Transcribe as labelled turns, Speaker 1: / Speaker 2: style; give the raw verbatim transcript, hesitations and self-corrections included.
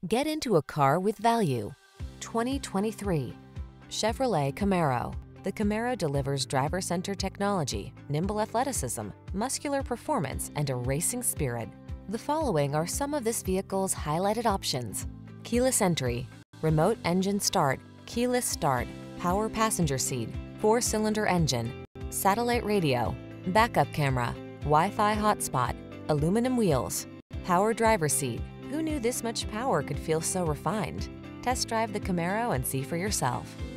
Speaker 1: Get into a car with value. twenty twenty-three Chevrolet Camaro. The Camaro delivers driver-centered technology, nimble athleticism, muscular performance, and a racing spirit. The following are some of this vehicle's highlighted options: keyless entry, remote engine start, keyless start, power passenger seat, four-cylinder engine, satellite radio, backup camera, Wi-Fi hotspot, aluminum wheels, power driver's seat. Who knew this much power could feel so refined? Test drive the Camaro and see for yourself.